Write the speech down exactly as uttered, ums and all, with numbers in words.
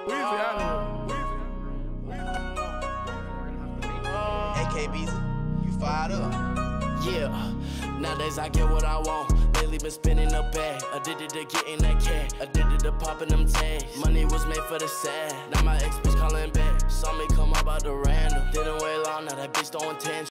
Weezy out of here. A K Beezy, you fired up. Yeah, nowadays I get what I want. Lately been spinning a bag, addicted to getting that cash, addicted to popping them tags. Money was made for the sad. Now my ex bitch calling back. Saw me come up out the random. Didn't wait long, now that bitch throwing tangents.